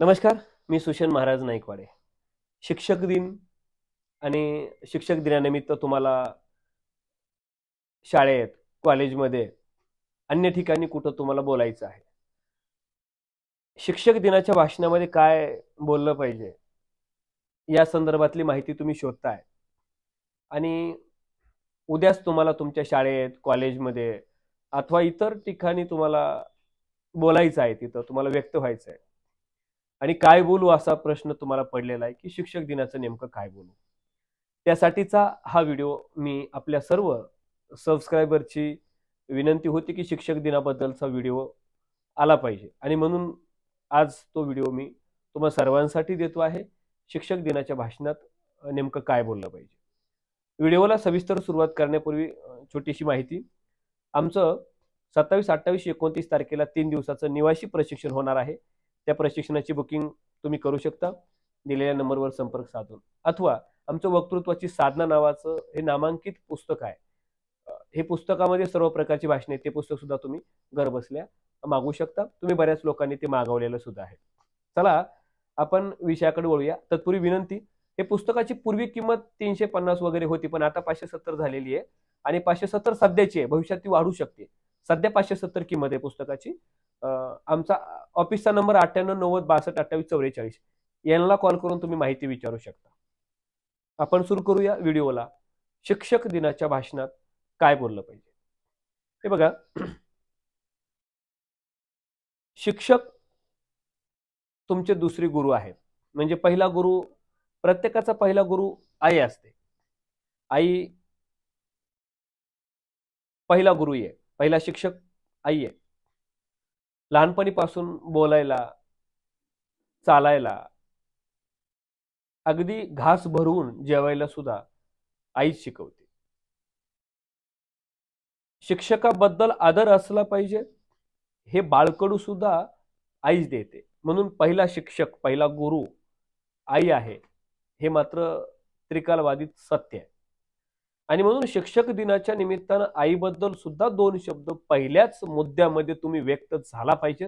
नमस्कार. मी सुषेण महाराज नाईकवाडे. शिक्षक दिन आणि शिक्षक दिनानिमित्त तुम्हाला शाळेत, कॉलेजमध्ये, अन्य ठिकाणी कुठं तुम्हाला बोलायचं आहे. शिक्षक दिनाच्या भाषणामध्ये काय बोललं पाहिजे या संदर्भातली माहिती तुम्ही शोधताय आणि उद्याच तुम्हाला तुमच्या शाळेत, कॉलेजमध्ये अथवा इतर ठिकाणी तुम्हाला बोलायचं आहे, तिथं तुम्हाला व्यक्त व्हायचं आहे आणि काय बोलू असा प्रश्न तुम्हाला पडलेला आहे की शिक्षक दिनाचं नेमकं काय बोलू. त्यासाठीचा हा व्हिडिओ मी आपल्या सर्व सबस्क्रायबरची विनंती होती की शिक्षक दिनाबद्दलचा व्हिडिओ आला पाहिजे आणि म्हणून आज तो व्हिडिओ मी तुम्हा सर्वांसाठी देतो आहे. शिक्षक दिनाच्या भाषणात नेमकं काय बोललं पाहिजे. व्हिडिओला सविस्तर सुरुवात करण्यापूर्वी छोटीशी माहिती. आमचं 27, 28, 29 तारखेला 3 दिवसाचं निवासी प्रशिक्षण होणार आहे. त्या प्रशिक्षणाची बुकिंग तुम्ही करू शकता दिलेल्या नंबरवर संपर्क साधून, अथवा आमचं वक्तृत्वाची साधना नावाचं हे नामांकित पुस्तक आहे. हे पुस्तकामध्ये सर्व प्रकारची भाषणे, ते पुस्तक सुद्धा तुम्ही घर बसल्या मागवू शकता. तुम्ही बऱ्याच लोकांनी ते मागवलेलं सुद्धा आहे. चला आपण विषयाकडे वळूया. तत्पूर्वी विनंती, हे पुस्तकाची पूर्वी किंमत 350 वगैरे होती, पण आता 570 झालेली आहे आणि 570 सध्याची आहे, भविष्यात ती वाढू शकते. सध्या 570 किंमत आहे पुस्तकाची. आमचा ऑफिसचा नंबर 9890622844, यांना कॉल करून तुम्ही माहिती विचारू शकता. आपण सुरू करूया व्हिडिओला. शिक्षक दिनाच्या भाषणात काय बोललं पाहिजे. हे बघा, शिक्षक तुमचे दुसरे गुरु आहेत. म्हणजे पहिला गुरु, प्रत्येकाचा पहिला गुरु आई असते. आई पहिला गुरु आहे, पहिला शिक्षक आई आहे. लहानपणीपासून बोलायला, चालायला, अगदी घास भरवून जेवायला सुद्धा आईच शिकवते. शिक्षकाबद्दल आदर असला पाहिजे हे बाळकडू सुद्धा आईच देते. म्हणून पहिला शिक्षक, पहिला गुरु आई आहे, हे मात्र त्रिकालवादीत सत्य आहे. आणि म्हणून शिक्षक दिनाच्या निमित्तानं आईबद्दल सुद्धा 2 शब्द पहिल्याच मुद्द्यामध्ये तुम्ही व्यक्त झाला पाहिजेत.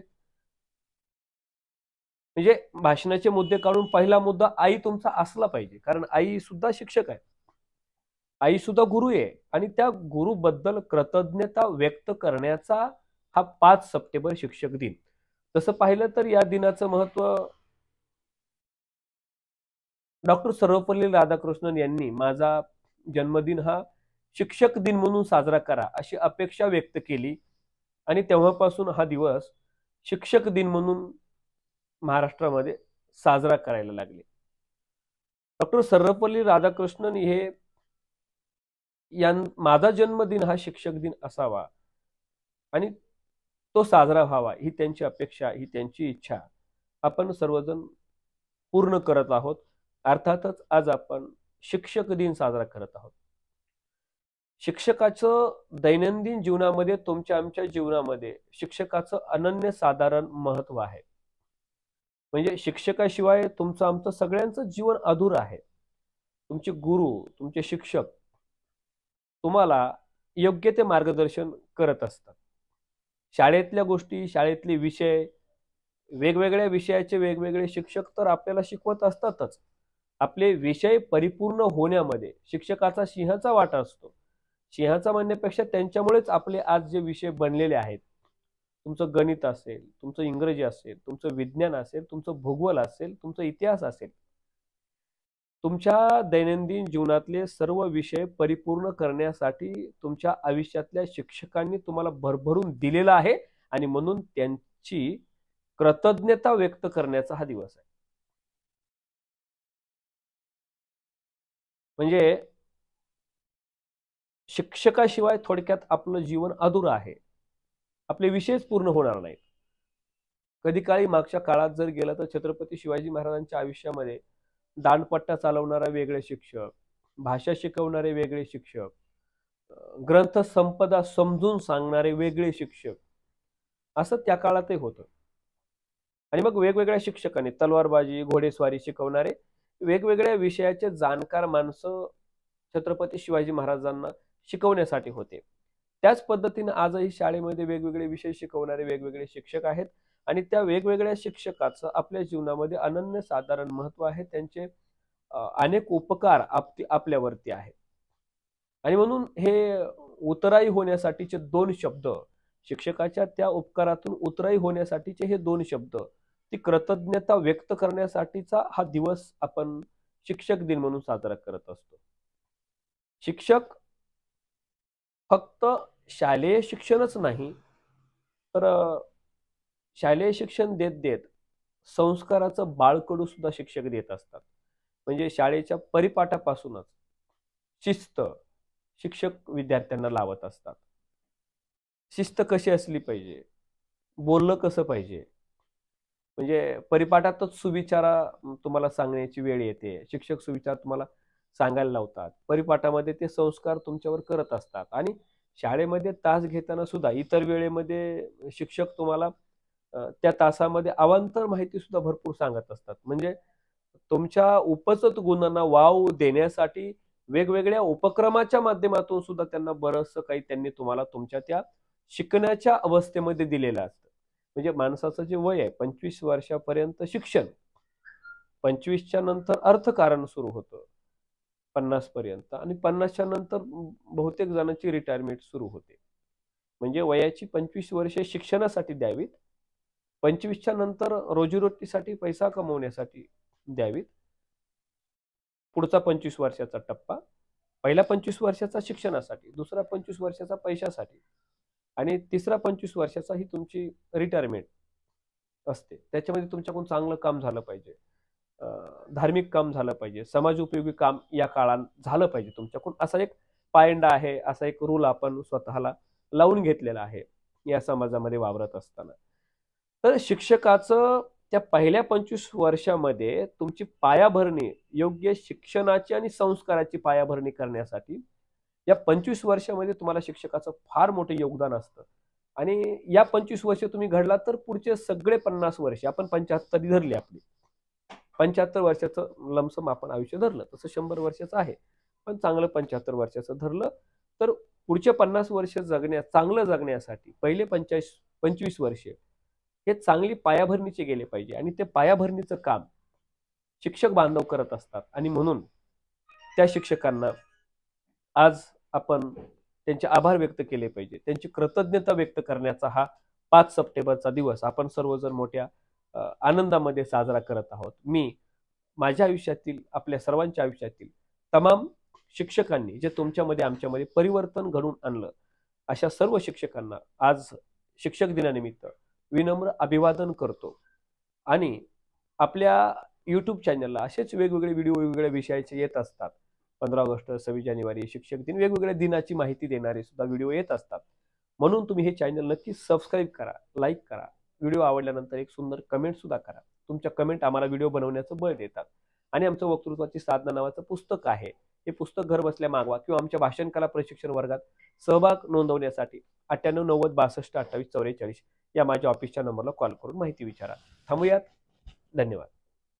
म्हणजे भाषणाचे मुद्दे काढून पहिला मुद्दा आई तुमचा असला पाहिजे, कारण आई सुद्धा शिक्षक आहे, आई सुद्धा गुरु आहे आणि त्या गुरुबद्दल कृतज्ञता व्यक्त करण्याचा हा 5 सप्टेंबर शिक्षक दिन. तसं पाहिलं तर या दिनाचं महत्व डॉक्टर सर्वपल्ली राधाकृष्णन यांनी माझा जन्मदिन हा शिक्षक दिन म्हणून साजरा करा अशी अपेक्षा व्यक्त केली आणि तेव्हापासून हा दिवस शिक्षक दिन म्हणून महाराष्ट्रामध्ये साजरा करायला लागले. डॉक्टर सर्वपल्ली राधाकृष्णन हे माझा जन्मदिन हा शिक्षक दिन असावा आणि तो साजरा व्हावा ही त्यांची अपेक्षा, ही त्यांची इच्छा आपण सर्वजण पूर्ण करत आहोत. अर्थातच आज आपण शिक्षक दिन साजरा करत आहोत. शिक्षकाचं दैनंदिन जीवनामध्ये, तुमच्या आमच्या जीवनामध्ये शिक्षकाचं अनन्यसाधारण महत्व आहे. म्हणजे शिक्षकाशिवाय तुमचं आमचं सगळ्यांचं जीवन अधूर आहे. तुमचे गुरु, तुमचे शिक्षक तुम्हाला योग्य ते मार्गदर्शन करत असतात. शाळेतल्या गोष्टी, शाळेतले विषय, वेगवेगळ्या विषयाचे वेगवेगळे शिक्षक तर आपल्याला शिकवत असतातच. आपले विषय परिपूर्ण होण्यामध्ये शिक्षकाचा सिंहाचा वाटा असतो. सिंहाचा म्हणण्यापेक्षा त्यांच्यामुळेच आपले आज जे विषय बनलेले आहेत, तुमचं गणित असेल, तुमचं इंग्रजी असेल, तुमचं विज्ञान असेल, तुमचं भूगोल असेल, तुमचा इतिहास असेल, तुमच्या दैनंदिन जीवनातले सर्व विषय परिपूर्ण करण्यासाठी तुमच्या आयुष्यातल्या शिक्षकांनी तुम्हाला भरभरून दिलेला आहे आणि म्हणून त्यांची कृतज्ञता व्यक्त करण्याचा हा दिवस आहे. म्हणजे शिक्षकाशिवाय थोडक्यात आपलं जीवन अधुरं आहे, आपले विषयच पूर्ण होणार नाहीत. कधी काळी मागच्या काळात जर गेलं तर छत्रपती शिवाजी महाराजांच्या आयुष्यामध्ये दांडपट्टा चालवणारा वेगळे शिक्षक, भाषा शिकवणारे वेगळे शिक्षक, ग्रंथ संपदा समजून सांगणारे वेगळे शिक्षक, असं त्या काळातही होतं. आणि मग वेगवेगळ्या शिक्षकांनी तलवारबाजी, घोडेस्वारी शिकवणारे वेगवेगळ्या विषयाचे जाणकार माणसं छत्रपती शिवाजी महाराजांना शिकवण्यासाठी होते. त्याच पद्धतीने आजही शाळेमध्ये वेगवेगळे विषय शिकवणारे वेगवेगळे शिक्षक आहेत आणि त्या वेगवेगळ्या शिक्षकाचं आपल्या जीवनामध्ये अनन्यसाधारण महत्व आहे. त्यांचे अनेक उपकार आपल्यावरती आहेत. आणि म्हणून हे उतराई होण्यासाठीचे दोन शब्द, शिक्षकाच्या त्या उपकारातून उतराई होण्यासाठीचे हे दोन शब्द, ती कृतज्ञता व्यक्त करण्यासाठीचा हा दिवस आपण शिक्षक दिन म्हणून साजरा करत असतो. शिक्षक फक्त शालेय शिक्षणच नाही, तर शालेय शिक्षण देत देत संस्काराचं बाळकडू सुद्धा शिक्षक देत असतात. म्हणजे शाळेच्या परिपाठापासूनच शिस्त शिक्षक विद्यार्थ्यांना लावत असतात. शिस्त कशी असली पाहिजे, बोललं कसं पाहिजे, म्हणजे परिपाठातच सुविचारा तुम्हाला सांगण्याची वेळ येते. शिक्षक सुविचार तुम्हाला सांगायला लावतात. परिपाठामध्ये ते संस्कार तुमच्यावर करत असतात. आणि शाळेमध्ये तास घेताना सुद्धा इतर वेळेमध्ये शिक्षक तुम्हाला त्या तासामध्ये अवांतर माहिती सुद्धा भरपूर सांगत असतात. म्हणजे तुमच्या उपजत गुणांना वाव देण्यासाठी वेगवेगळ्या उपक्रमाच्या माध्यमातून सुद्धा त्यांना बरंचसं काही त्यांनी तुम्हाला तुमच्या त्या शिकण्याच्या अवस्थेमध्ये दिलेलं असतं. म्हणजे माणसाचं जे वय आहे 25 वर्षापर्यंत शिक्षण, 25च्या नंतर अर्थकारण सुरू होतं 50 पर्यंत, आणि 50च्या नंतर बहुतेक जणांची रिटायरमेंट सुरू होते. म्हणजे वयाची 25 वर्षे शिक्षणासाठी द्यावीत, 25च्या नंतर रोजीरोटीसाठी पैसा कमवण्यासाठी द्यावीत. पुढचा 25 वर्षाचा टप्पा, पहिला 25 वर्षाचा शिक्षणासाठी, दुसरा 25 वर्षाचा पैशासाठी, आणि तिसरा 25 वर्षाचा ही तुमची रिटायरमेंट असते. त्याच्यामध्ये तुमच्याकडून चांगलं काम झालं पाहिजे, धार्मिक काम झालं पाहिजे, समाज उपयोगी काम या काळात झालं पाहिजे तुमच्याकडून. असा एक पायंडा आहे, असा एक रूल आपण स्वतःला लावून घेतलेला आहे या समाजामध्ये वावरत असताना. तर शिक्षकाचं त्या पहिल्या 25 वर्षामध्ये तुमची पायाभरणी, योग्य शिक्षणाची आणि संस्काराची पायाभरणी करण्यासाठी या 25 वर्षामध्ये तुम्हाला शिक्षकाचं फार मोठं योगदान असतं. आणि या 25 वर्ष तुम्ही घडला तर पुढचे सगळे 50 वर्ष, आपण 75 धरली आपली, 75 वर्षाचं लमसम आपण आयुष्य धरलं, तसं 100 वर्षाचं आहे, पण चांगलं 75 वर्षाचं धरलं तर पुढचे 50 वर्ष चांगलं जगण्यासाठी पहिले 25 वर्ष हे चांगली पायाभरणीचे गेले पाहिजे. आणि ते पायाभरणीचं काम शिक्षक बांधव करत असतात. आणि म्हणून त्या शिक्षकांना आज आपण त्यांचे आभार व्यक्त केले पाहिजे, त्यांची कृतज्ञता व्यक्त करण्याचा हा 5 सप्टेंबरचा दिवस आपण सर्वजण मोठ्या आनंदामध्ये साजरा करत आहोत. मी माझ्या आयुष्यातील, आपल्या सर्वांच्या आयुष्यातील तमाम शिक्षकांनी जे तुमच्यामध्ये आमच्यामध्ये परिवर्तन घडवून आणलं, अशा सर्व शिक्षकांना आज शिक्षक दिनानिमित्त विनम्र अभिवादन करतो. आणि आपल्या YouTube चॅनलला असेच वेगवेगळे व्हिडिओ वेगवेगळ्या विषयाचे येत असतात. 15 ऑगस्ट, 26 जानेवारी, शिक्षक दिन, वेगवेगळ्या दिनाची माहिती देणारे सुद्धा व्हिडिओ येत असतात. म्हणून तुम्ही हे चॅनल नक्की सबस्क्राईब करा, लाईक करा, व्हिडिओ आवडल्यानंतर एक सुंदर कमेंट सुद्धा करा. तुमच्या कमेंट आम्हाला व्हिडिओ बनवण्याचं बळ देतात. आणि आमचं वक्तृत्वाची साधना नावाचं पुस्तक आहे, हे पुस्तक घर बसल्या मागवा, किंवा आमच्या भाषण कला प्रशिक्षण वर्गात सहभाग नोंदवण्यासाठी 98 90 62 28 44 या माझ्या ऑफिसच्या नंबरला कॉल करून माहिती विचारा. थांबूयात. धन्यवाद.